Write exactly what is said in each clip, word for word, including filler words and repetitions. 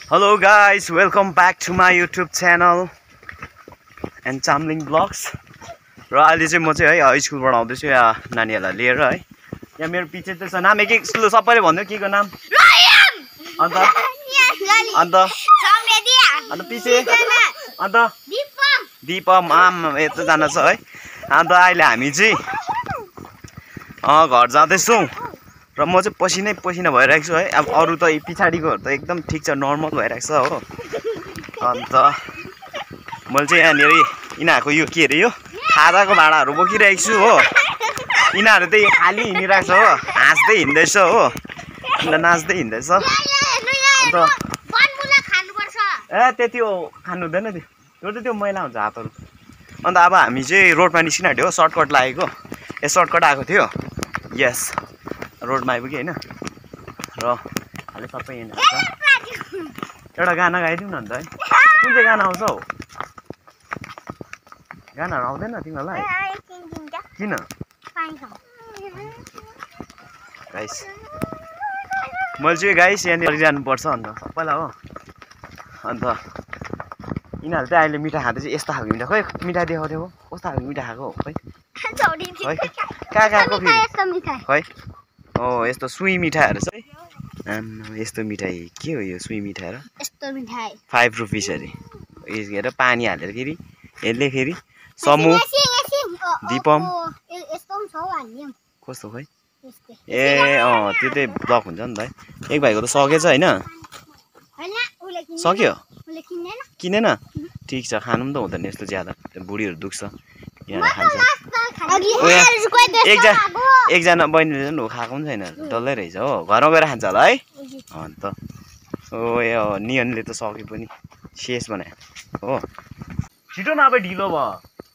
Hello guys, welcome back to my YouTube channel and Chamling Vlogs. र अहिले चाहिँ म चाहिँ है स्कुलबाट आउँदैछु यहाँ नानीहरुलाई लिएर है। यहाँ मेरो पछि चाहिँ छ नाम के स्कुल सबैले भन्नु के को नाम? रयम। अन्त अन्त समरेदी। अन्त पछि अन्त दीपम। दीपम आम यता जान छ है। अन्त अहिले हामी चाहिँ अ घर जाँदैछौँ र म चाहिँ पसिनै पसिना भइरहेको छु है। अब अरु त पछाडीकोहरु त एकदम ठीक छ, नर्मल भइरहेको छ हो। अन्त मैले चाहिँ यहाँनिर यिनीहरुको यो के रे यो खाजाको भाँडाहरु बोकिरहेको छु हो। यिनीहरु चाहिँ खाली हिँडिरहेको छ हो, हाँस्दै हिँड्दैछ हो, ल नाच्दै हिँड्दैछ। अन्त बनमुला खानुपर्छ ए त्यति हो खानु हुँदैन त्यो, त्यो त त्यो मैला हुन्छ हातहरु। अन्त अब हामी चाहिँ रोडमा निस्किन आँट्यो हो, सर्टकट लागेको ए सर्टकट आएको थियो। यस रोडमा आइपुग्यो हैन। र अहिले सबै यहाँ छ। एउटा गाना गाइदिउँ न अन्त है। कुन चाहिँ गाना आउँछ हौ? गानाहरु आउँदैन तिमीलाई? किन? गाइस मैले चाहिँ गाइस यहाँनिर जानुपर्छ अन्त सबैलाई हो। अन्त यिनीहरु चाहिँ अहिले मिठा खाँदैछ, यस्तो खालको मिठा। खोइ मिठा देखाउँथ्यो हो, कस्तो खालको मिठा खाएको हो खोइ? खोइ कहाँ कहाँको फेरि खोइ? ओ यस्तो सुई मिठाईहरु छ है। आम्म यस्तो मिठाई के हो यो सुई मिठाई र? यस्तो मिठाई पाँच रुपैयाँ अरे। यस हेर पानी हालेर फेरि यसले फेरि समु दीपम यस्तो पनि छ हाल्ने कस्तो खोइ? ए अँ त्यो चाहिँ ब्लक हुन्छ नि त है। एक भाइको त सकेछ हैन? सक्यो? किनेन? ठीक छ, खानु पनि त हुँदैन यस्तो ज्यादा, बुढीहरु दुख्छ यहाँ खान्छ। एकजना एकजना बहिनीले पनि खाएको पनि छैन, डल्लै रहेछ हो। घरमा गएर खान्छ होला है। अन्त ओ ए नियनले त सक्यो पनि, शेष बनायो हो। छिटो न अब ढिलो भयो।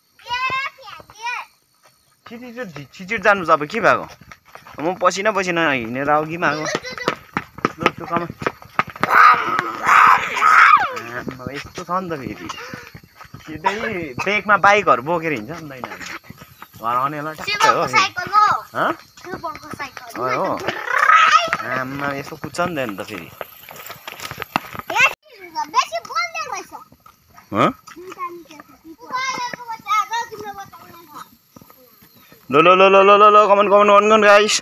छिटो छिटो जानु छ अब के भएको? म पसिना पसिना हिँडेर आऊ कि मागो लुटुकमा यस्तो छ नि त फेरि सिधै ब्रेकमा बाइकहरु बोकेर हिँड्छ नि त यिनीहरु। घर आउनेलाई ठ्याक्कै हो हो। आम्मा यसो कुद्छ नि त फेरि। लो लो लो लो लो लो लो कमन कमन कमन गाइस।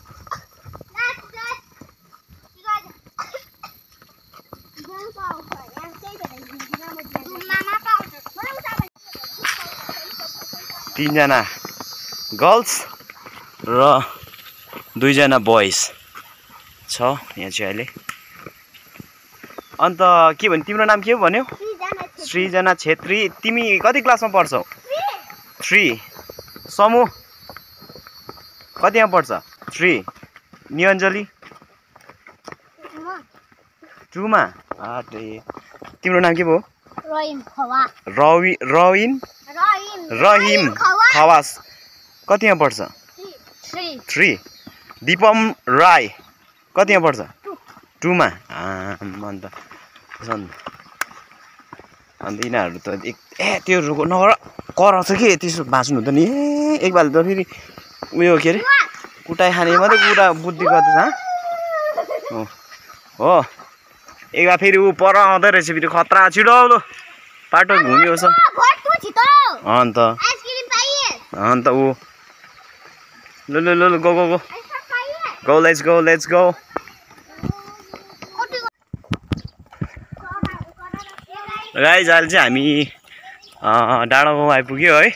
तीनजना गर्ल्स र दुईजना बोइज छ यहाँ चाहिँ अहिले। अन्त के भन्नु तिम्रो नाम के हो भन्यो? सृजना छेत्री। तिमी कति क्लासमा पढ्छौ? थ्री। समु कतिमा पढ्छ? थ्री। नियञ्जली टुमा। आटे तिम्रो नाम के भयो? रहिम खवास। रवि रविन रहिम खवास कतिमा पढ्छ? थ्री। दीपम राई कतिमा पढ्छ? टुमा। अन्त अन्त यिनीहरू त ए त्यो नगर कराउँछ कि त्यसो बाँच्नु हुँदैन। ए एकबार त फेरि उयो के अरे कुटाइ खाने मात्रै कुरा बुद्धि गर्दैछ हो हो। एकबार फेरि ऊ पर आउँदै रहेछ फेरि खतरा। छिटो आउलो बाटो घुम्यो छ। अन्त अन्त ऊ ल ल ल go go go go let's go let's go. Guys अहिले चाहिँ हामी डाँडा गाउँ आइपुग्यो है।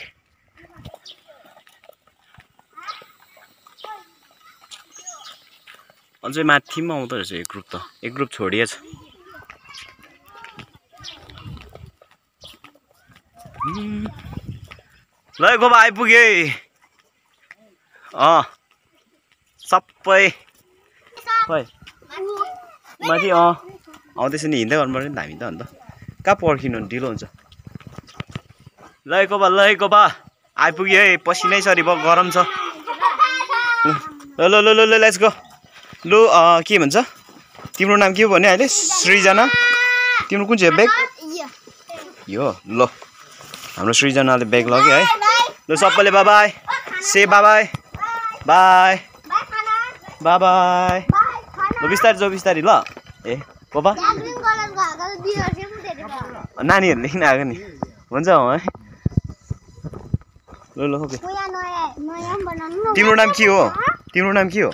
अझै माथिमा आउँदो रहेछ एक ग्रुप त, एक ग्रुप छोडिएछ। ल गोबा आइपुगे अँ सबै खै माथि अँ आउँदैछ नि। हिँड्दै गर्नु पर्यो नि त हामी त। अन्त कहाँ पर्खिनु ढिलो हुन्छ। ल गोबा ल गोबा आइपुग्यो है। पसिनै सरी भयो, गरम छ। ल ल ल ल लेट्स गो। लु के भन्छ तिम्रो नाम के हो भन्यो अहिले? सृजना। तिम्रो कुन चाहिँ ब्याग यो? ल हाम्रो सृजनाले ब्याग लग्यो है। ल सबैले बाई बाई से bye bye bye bye bye. ल बिस्तारै जाऊ बिस्तारै ल। ए कोपा नानीहरूले किन आएको नि हुन्छ है ल ल ओके तिम्रो नाम के हो तिम्रो नाम के हो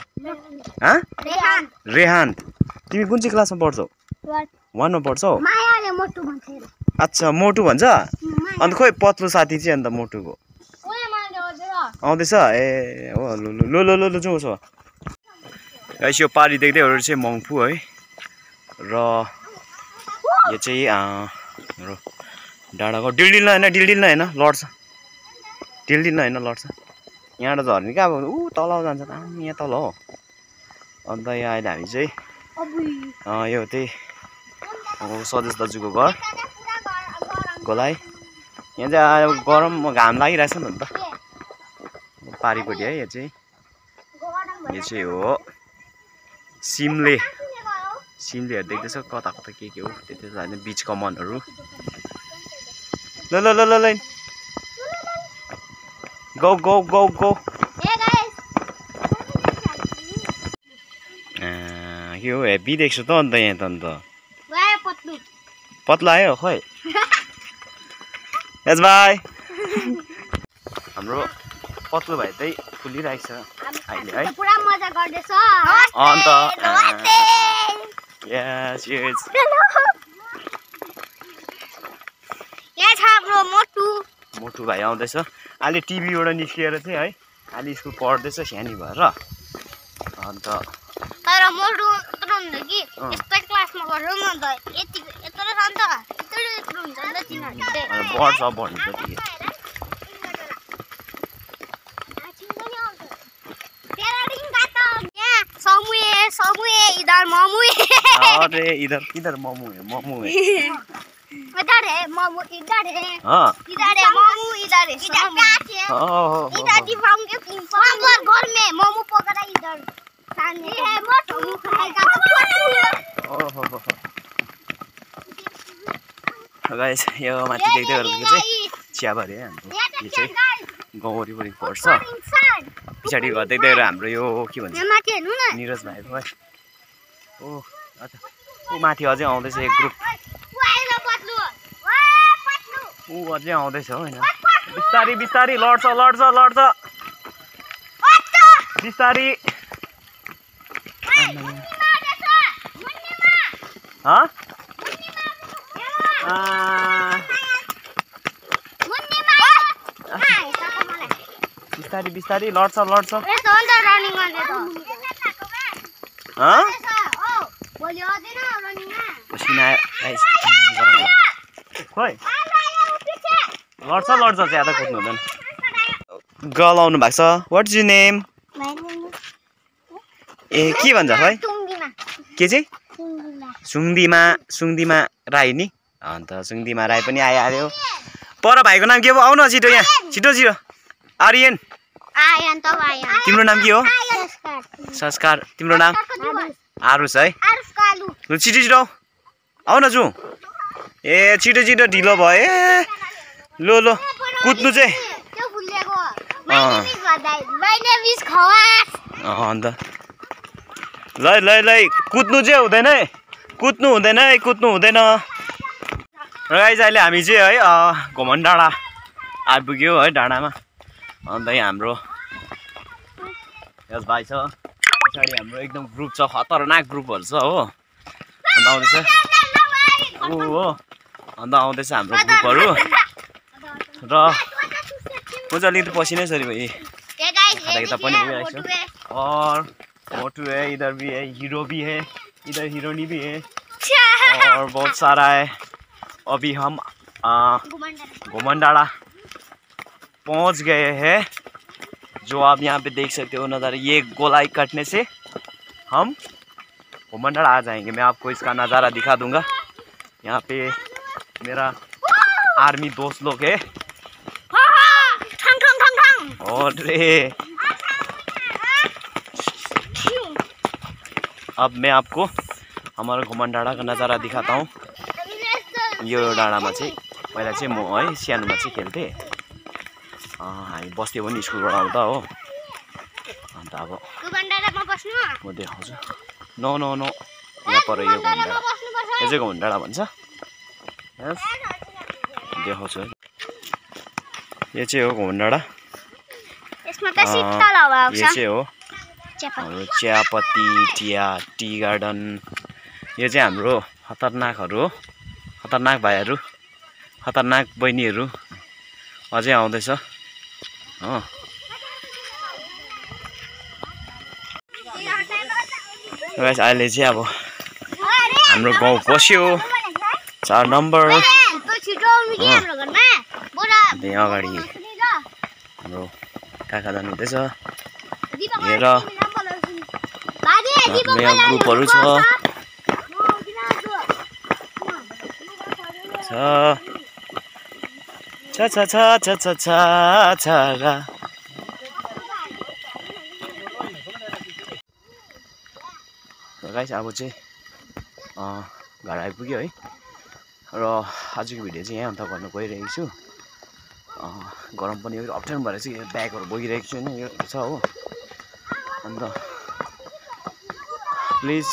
रेहान तिमी कुन चाहिँ क्लासमा पढ्छौ वानमा पढ्छौ अच्छा मोटु भन्छ अन्त खोइ पत्लो साथी चाहिँ अन्त मोटुको आउँदैछ ए हो ल ल ल ल जाउँ छ गाइस यो पारी देख्दैहरू चाहिँ मङ्पू है र यो चाहिँ हाम्रो डाँडाको डिल्डिल्न होइन डिल्डिल्न होइन लड्छ डिल्डिल्न होइन लड्छ यहाँबाट झर्ने क्या अब ऊ तल जान्छ त यहाँ तल हो अन्त यहाँ अहिले हामी चाहिँ यो त्यही सजेश दाजुको घर गोलाइ यहाँ चाहिँ गरम घाम लागिरहेछ नि त पारिपट्टि है यो चाहिँ यो चाहिँ हो सिमले सिमलेहरू देख्दैछ कता कता के के हो त्यति होइन बिच कमानहरू ल ल ल ल गो गो गो गो के हो हेभी देख्छु त अन्त यहाँ त अन्त पत्ला आयो खोइ यस भाइ हाम्रो पत्लो भाइ चाहिँ फुलिरहेको छ अहिले है पुरा मजा गर्दैछ अन्त यस यस यहाँ छ हाम्रो मोटु मोटु भाइ आउँदैछ अहिले टिभीबाट निस्किएर चाहिँ है अहिले स्कुल पढ्दैछ सानी भएर अन्त तर मोटु यत्रो हुन्छ कि यस्तै क्लासमा गर्छौ न त यति यत्रो छ नि त यत्रो यत्रो हुन्छ नि त तिनीहरू चाहिँ बढ्छ बढ्नु जति समूह समूह इधर मामू अरे इधर इधर मामू है मामू है इधर है मामू इधर है हाँ इधर है मामू इधर है इधर इधर दिवांग के घर घर में मामू पकड़ा इधर सामने है मोटू खाएगा ओहो गाइस यो माथि देख्दै गरेको चाहिँ चियाबारी है हाम्रो यो चाहिँ गाउँ वरिपरि पर्छ पछाडि घर देख्दै गरेर हाम्रो यो के भन्छ निरज भाइ भयो ओ अच्छा ऊ माथि अझै आउँदैछ एक ग्रुप ऊ अझै आउँदैछ होइन बिस्तारी बिस्तारी लड्छ लड्छ लड्छ बिस्तारी बिस्तारी बिस्तारी लड्छ लड्छ खोइ लड्छ लड्छ ज्यादा कुद्नु हुँदैन गर्ल आउनु भएको छ वाट इज यु नेम ए के भन्छ है के चाहिँ सुङदिमा सुङदिमा राई नि अन्त सुङदिमा राई पनि आइहाल्यो पर भाइको नाम के हो आउनु छिटो यहाँ छिटो छिटो आर्यन तिम्रो नाम के हो संस्कार तिम्रो नाम आरुष है ल छिटो छिटो आउ न जाउँ ए छिटो छिटो ढिलो भयो ए लो लो कुद्नु चाहिँ अन्त ल ल ल कुद्नु चाहिँ हुँदैन है कुद्नु हुँदैन है कुद्नु हुँदैन र गाइस अहिले हामी चाहिँ है घुमन डाँडा आइपुग्यो है डाँडामा अन्त यहाँ हाम्रो यस भाइ छ पछाडि हाम्रो एकदम ग्रुप छ खतरनाक ग्रुपहरू छ हो अन्त आउँदैछ ऊ हो अन्त आउँदैछ हाम्रो ग्रुपहरू र म चाहिँ अलिकति पसिनै सरी भाइ यता पनि गइरहेको छु और मोटू है इधर भी है हीरो भी है इधर हीरोनी भी है और बहुत सारा है अभी हम घुमन डाँडा पहुंच गए हैं जो आप यहाँ पे देख सकते हो नज़ारा ये गोलाई कटने से हम घुमन डाँडा आ जाएंगे मैं आपको इसका नज़ारा दिखा दूंगा यहाँ पे मेरा आर्मी दोस्त लोग है और रे अब मैं आपको हमारा घुमन डाँडा का नज़ारा दिखाता हूँ यो डाँडामा चाहिँ पहिला चाहिँ म है सानोमा चाहिँ खेल्थेँ हामी बस्थ्यौँ पनि स्कुलबाट आउँदा हो अन्त अब म देखाउँछु नो नो नो यहाँ पर यो घुमन डाँडा यो चाहिँ घुम डाँडा भन्छ देखाउँछु है यो चाहिँ हो घुम डाँडा यसमा त शीतल हावा आउँछ यो चाहिँ हो हाम्रो चियापत्ती टिया टी गार्डन यो चाहिँ हाम्रो खतरनाकहरू हो खतरनाक भाइहरू खतरनाक बहिनीहरू अझै आउँदैछ हो गाइस अहिले चाहिँ अब हाम्रो गाउँ पस्यो चार नम्बर त्यहाँ अगाडि हाम्रो काका जानुहुँदैछ हेर यहाँ ग्रुपहरू छ छ छ छ छ छ छ छ गाइस अब चाहिँ घर आइपुग्यो है र आजको भिडियो चाहिँ यहाँ अन्त गर्न गइरहेको छु गरम पनि अप्ठ्यारो भएर चाहिँ ब्यागहरू बोकिरहेको छु होइन यो छ हो अन्त प्लिज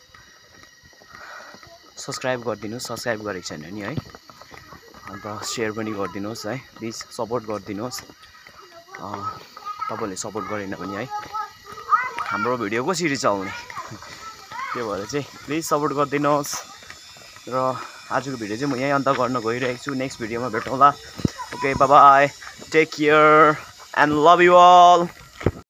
सब्सक्राइब गरिदिनुहोस् सब्सक्राइब गरेको छैन नि है अन्त सेयर पनि गरिदिनुहोस् है प्लिज सपोर्ट गरिदिनुहोस् तपाईँले सपोर्ट गरेन भने है हाम्रो भिडियो कसरी चल्ने त्यो भएर चाहिँ प्लिज सपोर्ट गरिदिनुहोस् र आजको भिडियो चाहिँ म यहीँ अन्त गर्न गइरहेको छु नेक्स्ट भिडियोमा भेटौँला okay bye bye take care and love you all